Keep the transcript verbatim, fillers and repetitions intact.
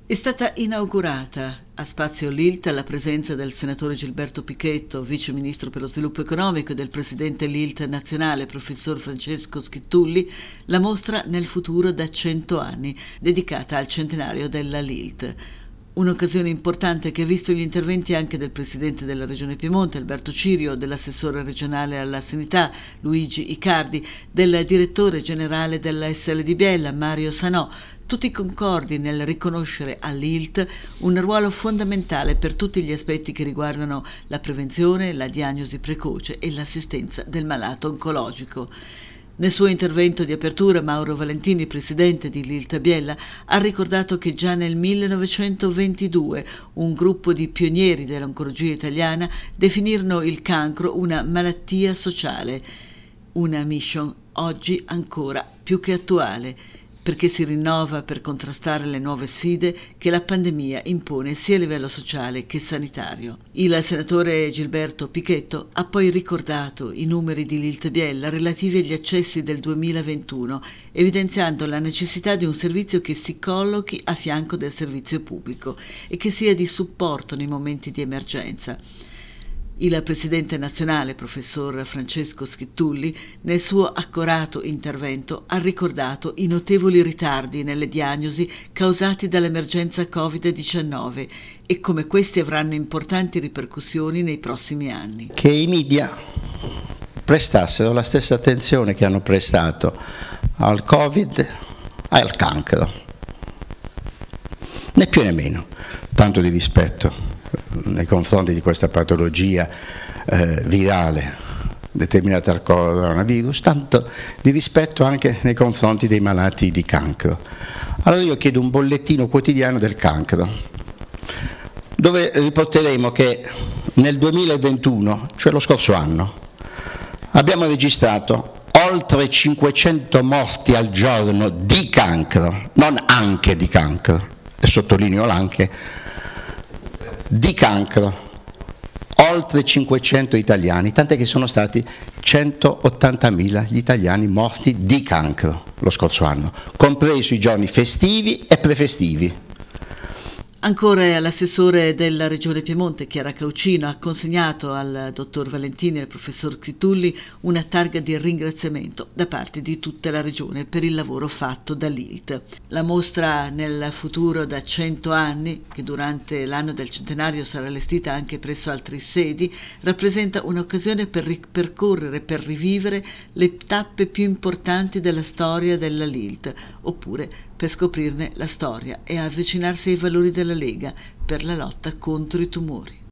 È stata inaugurata a Spazio L I L T, alla presenza del senatore Gilberto Pichetto, vice ministro per lo sviluppo economico, e del presidente L I L T nazionale, professor Francesco Schitulli, la mostra Nel futuro da cento anni, dedicata al centenario della L I L T. Un'occasione importante che ha visto gli interventi anche del presidente della Regione Piemonte, Alberto Cirio, dell'assessore regionale alla sanità, Luigi Icardi, del direttore generale della S L di Biella, Mario Sanò, tutti concordi nel riconoscere all'I L T un ruolo fondamentale per tutti gli aspetti che riguardano la prevenzione, la diagnosi precoce e l'assistenza del malato oncologico. Nel suo intervento di apertura, Mauro Valentini, presidente di L I L T Biella, ha ricordato che già nel millenovecentoventidue un gruppo di pionieri dell'oncologia italiana definirono il cancro una malattia sociale, una mission oggi ancora più che attuale, perché si rinnova per contrastare le nuove sfide che la pandemia impone sia a livello sociale che sanitario. Il senatore Gilberto Pichetto ha poi ricordato i numeri di L I L T Biella relativi agli accessi del duemilaventuno, evidenziando la necessità di un servizio che si collochi a fianco del servizio pubblico e che sia di supporto nei momenti di emergenza. Il presidente nazionale, professor Francesco Schitulli, nel suo accorato intervento ha ricordato i notevoli ritardi nelle diagnosi causati dall'emergenza covid diciannove e come questi avranno importanti ripercussioni nei prossimi anni. Che i media prestassero la stessa attenzione che hanno prestato al Covid e al cancro, né più né meno, tanto di rispetto nei confronti di questa patologia eh, virale determinata dal coronavirus, tanto di rispetto anche nei confronti dei malati di cancro. Allora io chiedo un bollettino quotidiano del cancro, dove riporteremo che nel duemilaventuno, cioè lo scorso anno, abbiamo registrato oltre cinquecento morti al giorno di cancro, non anche di cancro, e sottolineo l'anche, di cancro, oltre cinquecento italiani, tant'è che sono stati centottantamila gli italiani morti di cancro lo scorso anno, compreso i giorni festivi e prefestivi. Ancora l'assessore della Regione Piemonte, Chiara Caucino, ha consegnato al dottor Valentini e al professor Schitulli una targa di ringraziamento da parte di tutta la Regione per il lavoro fatto dall'I L T. La mostra Nel futuro da cento anni, che durante l'anno del centenario sarà allestita anche presso altre sedi, rappresenta un'occasione per ripercorrere, per rivivere le tappe più importanti della storia della L I L T, oppure per scoprirne la storia e avvicinarsi ai valori della Lega per la lotta contro i tumori.